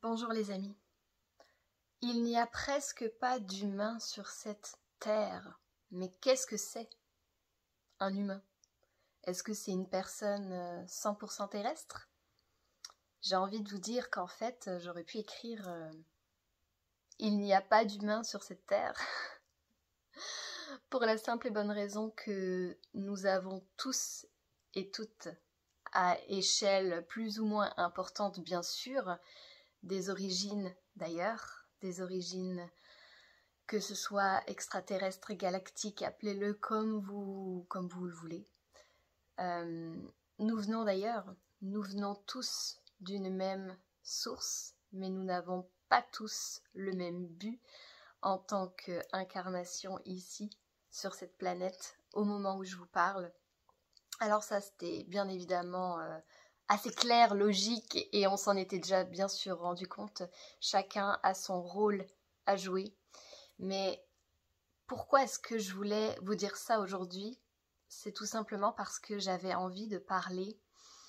Bonjour les amis. Il n'y a presque pas d'humain sur cette terre. Mais qu'est-ce que c'est un humain? Est-ce que c'est une personne 100% terrestre? J'ai envie de vous dire qu'en fait, j'aurais pu écrire il n'y a pas d'humain sur cette terre. Pour la simple et bonne raison que nous avons tous et toutes, à échelle plus ou moins importante bien sûr, des origines d'ailleurs, des origines que ce soit extraterrestre, galactique, appelez-le comme vous le voulez. Nous venons tous d'une même source, mais nous n'avons pas tous le même but en tant qu'incarnation ici, sur cette planète, au moment où je vous parle. Alors ça, c'était bien évidemment assez clair, logique, et on s'en était déjà bien sûr rendu compte. Chacun a son rôle à jouer. Mais pourquoi est-ce que je voulais vous dire ça aujourd'hui? C'est tout simplement parce que j'avais envie de parler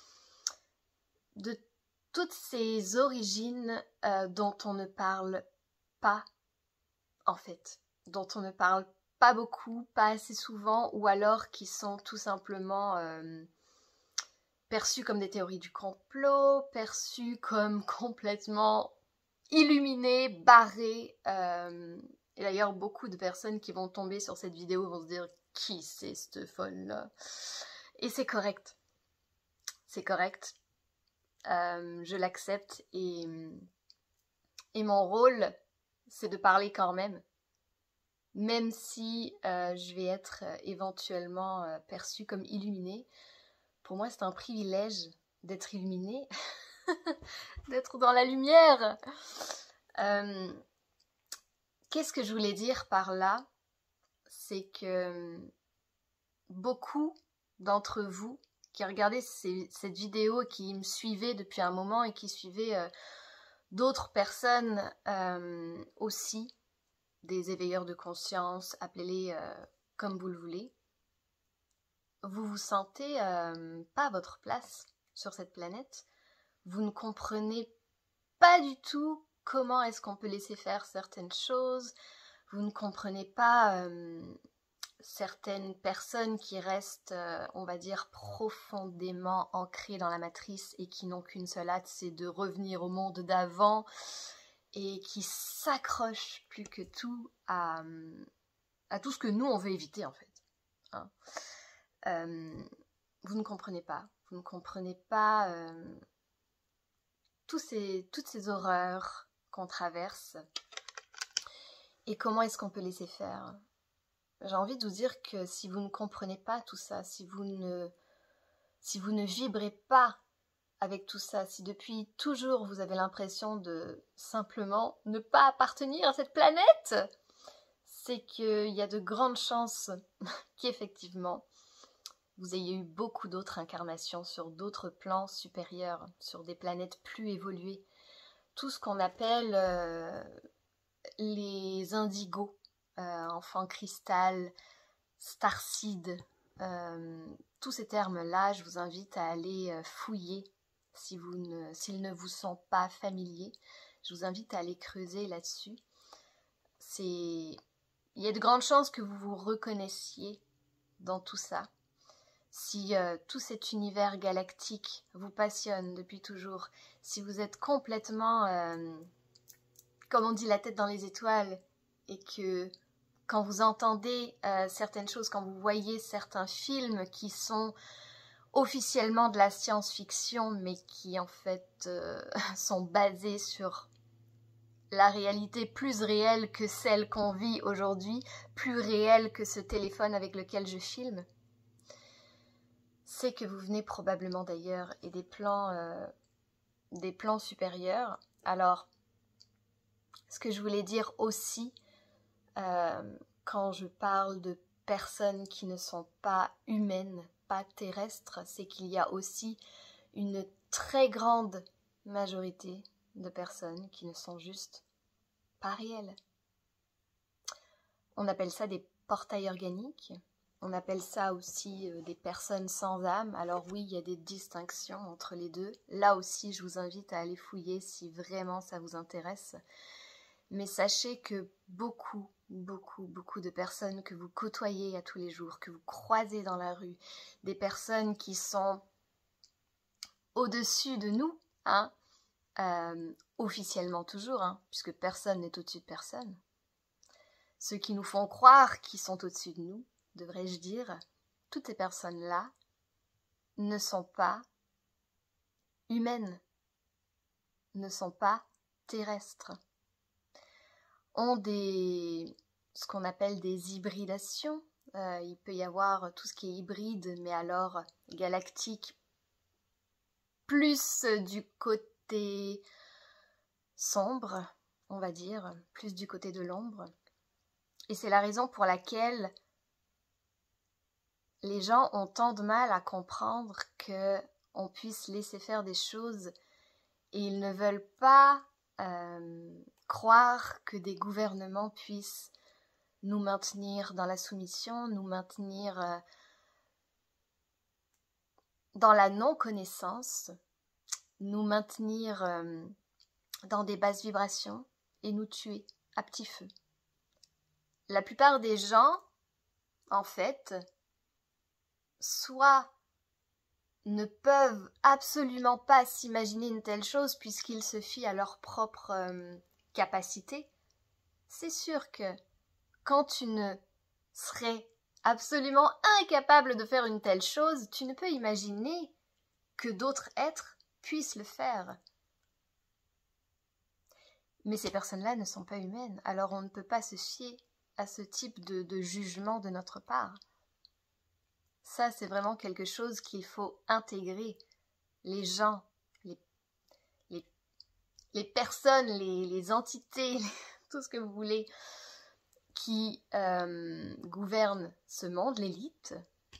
de toutes ces origines dont on ne parle pas, en fait. Dont on ne parle pas beaucoup, pas assez souvent, ou alors qui sont tout simplement perçues comme des théories du complot, perçues comme complètement illuminées, barrées. Et d'ailleurs, beaucoup de personnes qui vont tomber sur cette vidéo vont se dire « Qui c'est cette folle-là ?» Et c'est correct. C'est correct. Je l'accepte et mon rôle, c'est de parler quand même. Même si je vais être éventuellement perçue comme illuminée. Pour moi, c'est un privilège d'être illuminée, d'être dans la lumière. Qu'est-ce que je voulais dire par là? C'est que beaucoup d'entre vous qui regardaient cette vidéo, qui me suivaient depuis un moment et qui suivaient d'autres personnes aussi, des éveilleurs de conscience, appelez-les comme vous le voulez, vous vous sentez pas à votre place sur cette planète. Vous ne comprenez pas du tout comment est-ce qu'on peut laisser faire certaines choses. Vous ne comprenez pas certaines personnes qui restent, on va dire, profondément ancrées dans la matrice et qui n'ont qu'une seule hâte, c'est de revenir au monde d'avant et qui s'accrochent plus que tout à tout ce que nous, on veut éviter, en fait. Hein. Vous ne comprenez pas. Vous ne comprenez pas toutes ces horreurs qu'on traverse et comment est-ce qu'on peut laisser faire. J'ai envie de vous dire que si vous ne comprenez pas tout ça, si vous ne vibrez pas avec tout ça, si depuis toujours vous avez l'impression de simplement ne pas appartenir à cette planète, c'est qu'il y a de grandes chances qu'effectivement vous ayez eu beaucoup d'autres incarnations sur d'autres plans supérieurs, sur des planètes plus évoluées. Tout ce qu'on appelle les indigos, enfants cristal, starseed, tous ces termes-là, je vous invite à aller fouiller s'ils ne vous sont pas familiers. Je vous invite à aller creuser là-dessus. Il y a de grandes chances que vous vous reconnaissiez dans tout ça. Si tout cet univers galactique vous passionne depuis toujours, si vous êtes complètement, comme on dit, la tête dans les étoiles, et que quand vous entendez certaines choses, quand vous voyez certains films qui sont officiellement de la science-fiction, mais qui en fait sont basés sur la réalité plus réelle que celle qu'on vit aujourd'hui, plus réelle que ce téléphone avec lequel je filme, c'est que vous venez probablement d'ailleurs et des plans supérieurs. Alors, ce que je voulais dire aussi, quand je parle de personnes qui ne sont pas humaines, pas terrestres, c'est qu'il y a aussi une très grande majorité de personnes qui ne sont juste pas réelles. On appelle ça des portails organiques. On appelle ça aussi des personnes sans âme. Alors oui, il y a des distinctions entre les deux. Là aussi, je vous invite à aller fouiller si vraiment ça vous intéresse. Mais sachez que beaucoup de personnes que vous côtoyez à tous les jours, que vous croisez dans la rue, des personnes qui sont au-dessus de nous, hein, officiellement toujours, hein, puisque personne n'est au-dessus de personne. Ceux qui nous font croire qu'ils sont au-dessus de nous, devrais-je dire, toutes ces personnes-là ne sont pas humaines, ne sont pas terrestres, ont ce qu'on appelle des hybridations. Il peut y avoir tout ce qui est hybride, mais alors galactique, plus du côté sombre, on va dire, plus du côté de l'ombre. Et c'est la raison pour laquelle les gens ont tant de mal à comprendre qu'on puisse laisser faire des choses et ils ne veulent pas croire que des gouvernements puissent nous maintenir dans la soumission, nous maintenir dans la non-connaissance, nous maintenir dans des basses vibrations et nous tuer à petit feu. La plupart des gens, en fait, soit ne peuvent absolument pas s'imaginer une telle chose puisqu'ils se fient à leur propre capacité. C'est sûr que quand tu ne serais absolument incapable de faire une telle chose, tu ne peux imaginer que d'autres êtres puissent le faire. Mais ces personnes-là ne sont pas humaines, alors on ne peut pas se fier à ce type de jugement de notre part. Ça, c'est vraiment quelque chose qu'il faut intégrer. Les gens, les personnes, les entités, tout ce que vous voulez, qui gouvernent ce monde, l'élite,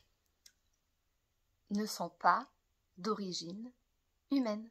ne sont pas d'origine humaine.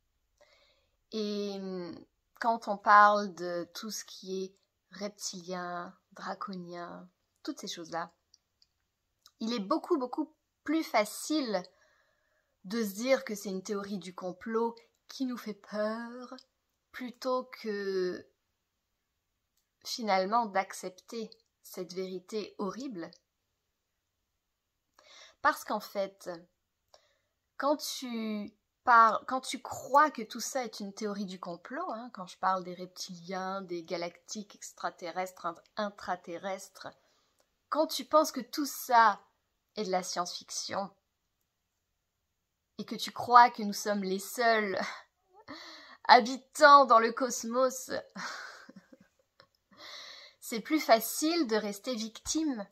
Et quand on parle de tout ce qui est reptilien, draconien, toutes ces choses-là, il est beaucoup plus facile de se dire que c'est une théorie du complot qui nous fait peur, plutôt que finalement d'accepter cette vérité horrible. Parce qu'en fait, quand tu crois que tout ça est une théorie du complot, hein, quand je parle des reptiliens, des galactiques extraterrestres, intraterrestres, quand tu penses que tout ça est de la science-fiction, et que tu crois que nous sommes les seuls habitants dans le cosmos, c'est plus facile de rester victime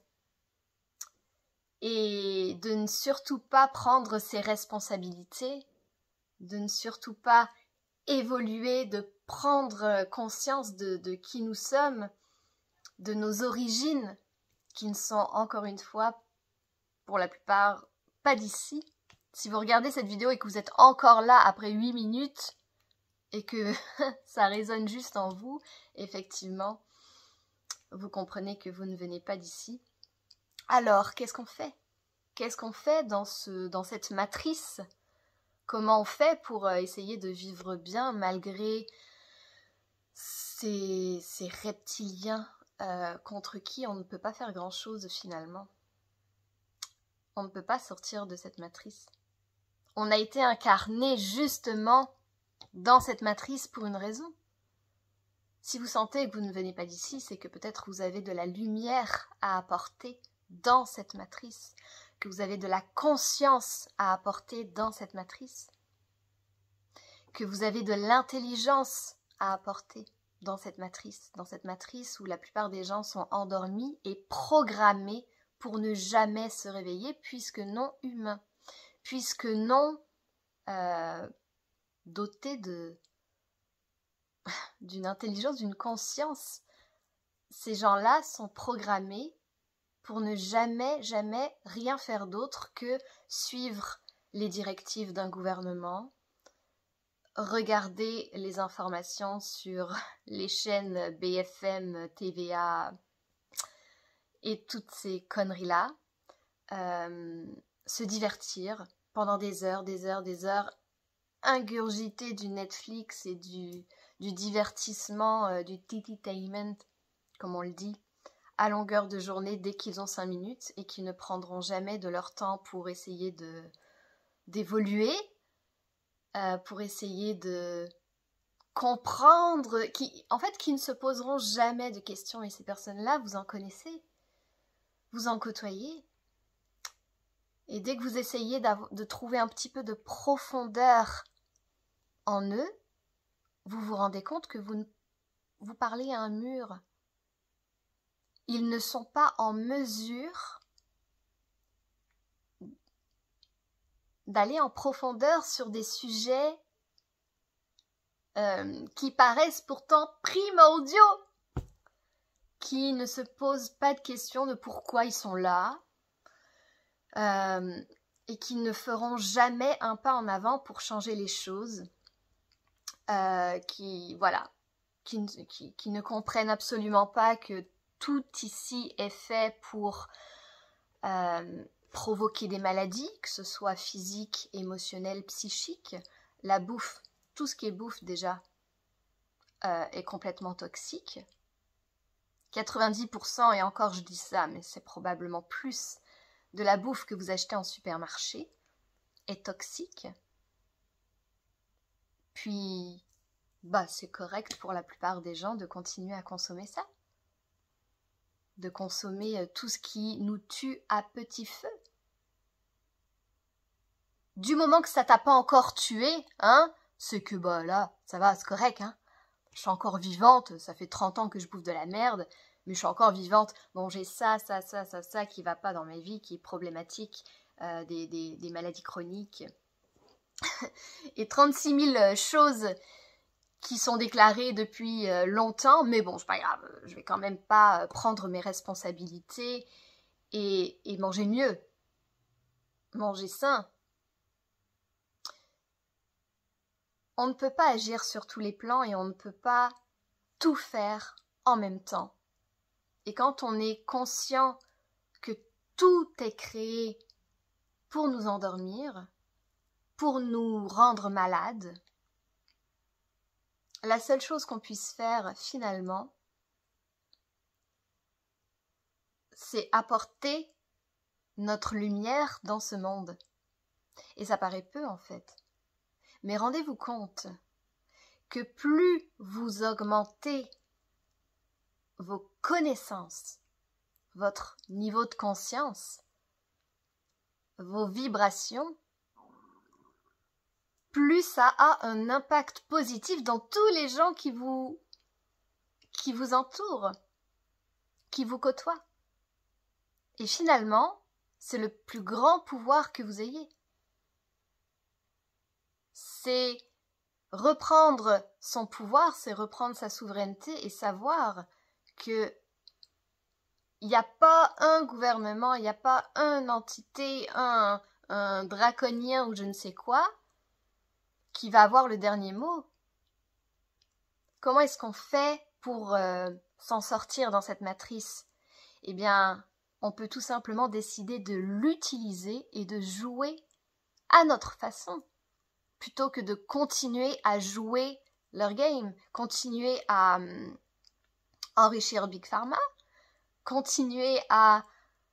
et de ne surtout pas prendre ses responsabilités, de ne surtout pas évoluer, de prendre conscience de qui nous sommes, de nos origines, qui ne sont encore une fois, pour la plupart, pas d'ici. Si vous regardez cette vidéo et que vous êtes encore là après 8 minutes et que ça résonne juste en vous, effectivement, vous comprenez que vous ne venez pas d'ici. Alors, qu'est-ce qu'on fait? Qu'est-ce qu'on fait dans cette matrice? Comment on fait pour essayer de vivre bien malgré ces reptiliens contre qui on ne peut pas faire grand-chose finalement? On ne peut pas sortir de cette matrice. On a été incarné justement dans cette matrice pour une raison. Si vous sentez que vous ne venez pas d'ici, c'est que peut-être vous avez de la lumière à apporter dans cette matrice, que vous avez de la conscience à apporter dans cette matrice, que vous avez de l'intelligence à apporter dans cette matrice où la plupart des gens sont endormis et programmés pour ne jamais se réveiller puisque non humains, puisque non dotés d'une intelligence, d'une conscience. Ces gens-là sont programmés pour ne jamais rien faire d'autre que suivre les directives d'un gouvernement, regarder les informations sur les chaînes BFM, TVA et toutes ces conneries-là, se divertir pendant des heures, ingurgiter du Netflix et du divertissement, du entertainment, comme on le dit, à longueur de journée dès qu'ils ont 5 minutes et qui ne prendront jamais de leur temps pour essayer d'évoluer, pour essayer de comprendre, qui ne se poseront jamais de questions. Et ces personnes-là, vous en connaissez, vous en côtoyez. Et dès que vous essayez de trouver un petit peu de profondeur en eux, vous vous rendez compte que vous parlez à un mur. Ils ne sont pas en mesure d'aller en profondeur sur des sujets qui paraissent pourtant primordiaux, qui ne se posent pas de questions de pourquoi ils sont là, et qui ne feront jamais un pas en avant pour changer les choses, qui ne comprennent absolument pas que tout ici est fait pour provoquer des maladies, que ce soit physiques, émotionnelles, psychiques. La bouffe, tout ce qui est bouffe déjà, est complètement toxique. 90%, et encore je dis ça, mais c'est probablement plus, de la bouffe que vous achetez en supermarché est toxique. Puis, c'est correct pour la plupart des gens de continuer à consommer ça. De consommer tout ce qui nous tue à petit feu. Du moment que ça t'a pas encore tué, c'est que là, ça va, c'est correct, Je suis encore vivante, ça fait 30 ans que je bouffe de la merde, mais je suis encore vivante. Bon, j'ai ça qui va pas dans ma vie, qui est problématique, des maladies chroniques. Et 36 000 choses qui sont déclarées depuis longtemps, mais bon, c'est pas grave, je vais quand même pas prendre mes responsabilités et manger mieux. Manger sain. On ne peut pas agir sur tous les plans et on ne peut pas tout faire en même temps. Et quand on est conscient que tout est créé pour nous endormir, pour nous rendre malades, la seule chose qu'on puisse faire finalement, c'est apporter notre lumière dans ce monde. Et ça paraît peu en fait. Mais rendez-vous compte que plus vous augmentez vos connaissances, votre niveau de conscience, vos vibrations, plus ça a un impact positif dans tous les gens qui vous entourent, qui vous côtoient. Et finalement, c'est le plus grand pouvoir que vous ayez. C'est reprendre son pouvoir, c'est reprendre sa souveraineté et savoir que il n'y a pas un gouvernement, il n'y a pas une entité, un draconien ou je ne sais quoi qui va avoir le dernier mot. Comment est-ce qu'on fait pour s'en sortir dans cette matrice? Eh bien, on peut tout simplement décider de l'utiliser et de jouer à notre façon, plutôt que de continuer à jouer leur game, continuer à enrichir Big Pharma, continuer à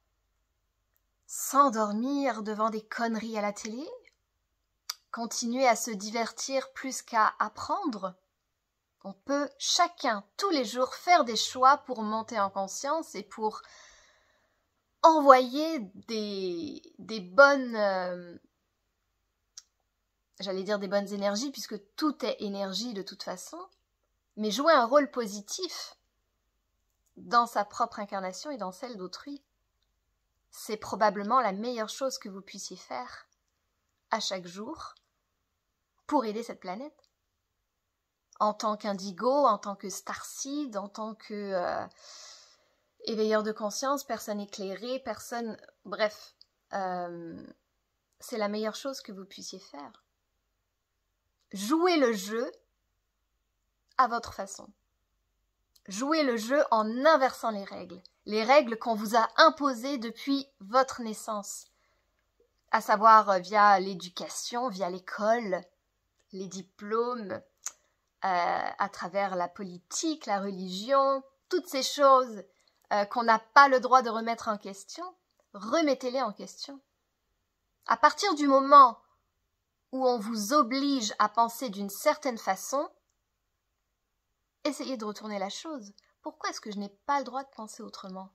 s'endormir devant des conneries à la télé, continuer à se divertir plus qu'à apprendre. On peut chacun, tous les jours, faire des choix pour monter en conscience et pour envoyer des bonnes... j'allais dire des bonnes énergies, puisque tout est énergie de toute façon, mais jouer un rôle positif dans sa propre incarnation et dans celle d'autrui. C'est probablement la meilleure chose que vous puissiez faire à chaque jour pour aider cette planète. En tant qu'indigo, en tant que starseed, en tant que éveilleur de conscience, personne éclairée, personne... Bref, c'est la meilleure chose que vous puissiez faire. Jouez le jeu à votre façon. Jouez le jeu en inversant les règles qu'on vous a imposées depuis votre naissance, à savoir via l'éducation, via l'école, les diplômes, à travers la politique, la religion, toutes ces choses qu'on n'a pas le droit de remettre en question, remettez-les en question. À partir du moment où on vous oblige à penser d'une certaine façon, essayez de retourner la chose. Pourquoi est-ce que je n'ai pas le droit de penser autrement?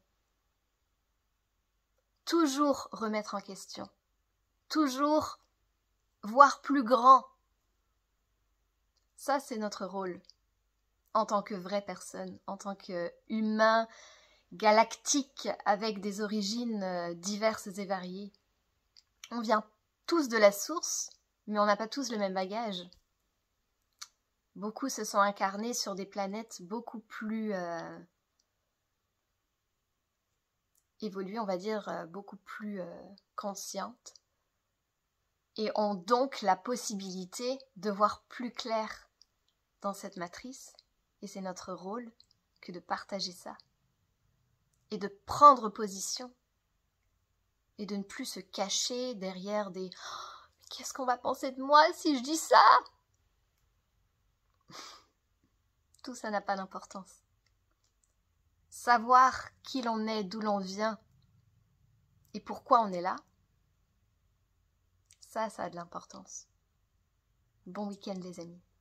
Toujours remettre en question. Toujours voir plus grand. Ça, c'est notre rôle en tant que vraie personne, en tant qu'humain galactique avec des origines diverses et variées. On vient tous de la source, mais on n'a pas tous le même bagage. Beaucoup se sont incarnés sur des planètes beaucoup plus évoluées, on va dire, beaucoup plus conscientes, et ont donc la possibilité de voir plus clair dans cette matrice, et c'est notre rôle que de partager ça, et de prendre position, et de ne plus se cacher derrière des « qu'est-ce qu'on va penser de moi si je dis ça ?» Tout ça n'a pas d'importance. Savoir qui l'on est, d'où l'on vient et pourquoi on est là, ça a de l'importance. Bon week-end les amis.